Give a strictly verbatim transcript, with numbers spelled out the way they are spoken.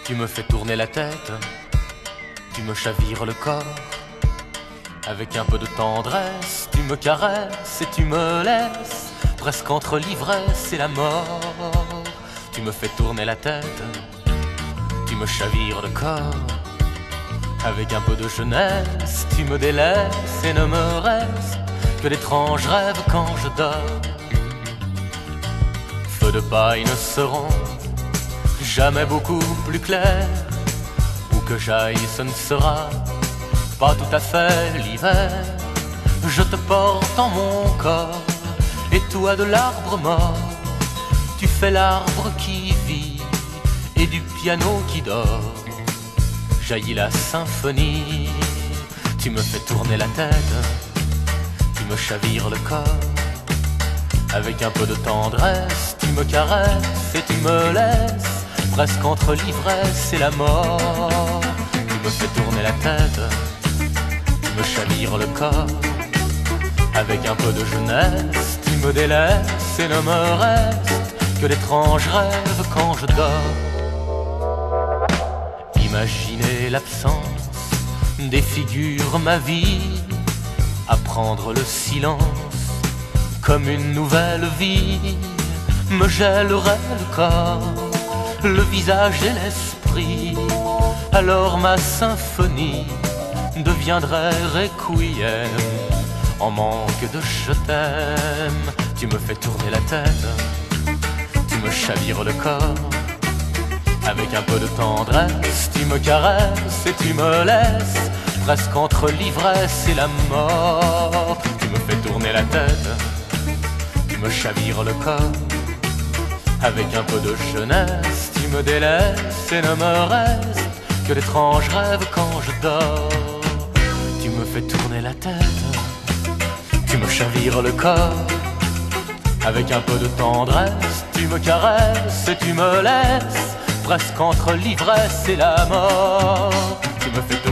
Tu me fais tourner la tête, tu me chavires le corps. Avec un peu de tendresse, tu me caresses et tu me laisses presque entre l'ivresse et la mort. Tu me fais tourner la tête, tu me chavires le corps. Avec un peu de jeunesse, tu me délaisses et ne me reste que d'étranges rêves quand je dors. Feux de paille ne seront jamais beaucoup plus clairs. Où que j'aille, ce ne sera pas tout à fait l'hiver. Je te porte en mon corps, et toi de l'arbre mort, tu fais l'arbre qui vit et du piano qui dort. Jaillit la symphonie, tu me fais tourner la tête, tu me chavires le corps. Avec un peu de tendresse, tu me caresses et tu me laisses presque entre l'ivresse et la mort. Tu me fais tourner la tête, tu me chavires le corps. Avec un peu de jeunesse, tu me délaisses et ne me reste que d'étranges rêves quand je dors. Imaginer l'absence défigure ma vie, apprendre le silence comme une nouvelle vie me gèlerait le corps, le visage et l'esprit. Alors ma symphonie deviendrait requiem en manque de je t'aime. Tu me fais tourner la tête, tu me chavires le corps. Avec un peu de tendresse, tu me caresses et tu me laisses presque entre l'ivresse et la mort. Tu me fais tourner la tête, tu me chavires le corps. Avec un peu de jeunesse, tu me délaisses et ne me reste que d'étranges rêves quand je dors. Tu me fais tourner la tête, tu me chavires le corps. Avec un peu de tendresse, tu me caresses et tu me laisses presque entre l'ivresse et la mort. Tu me fais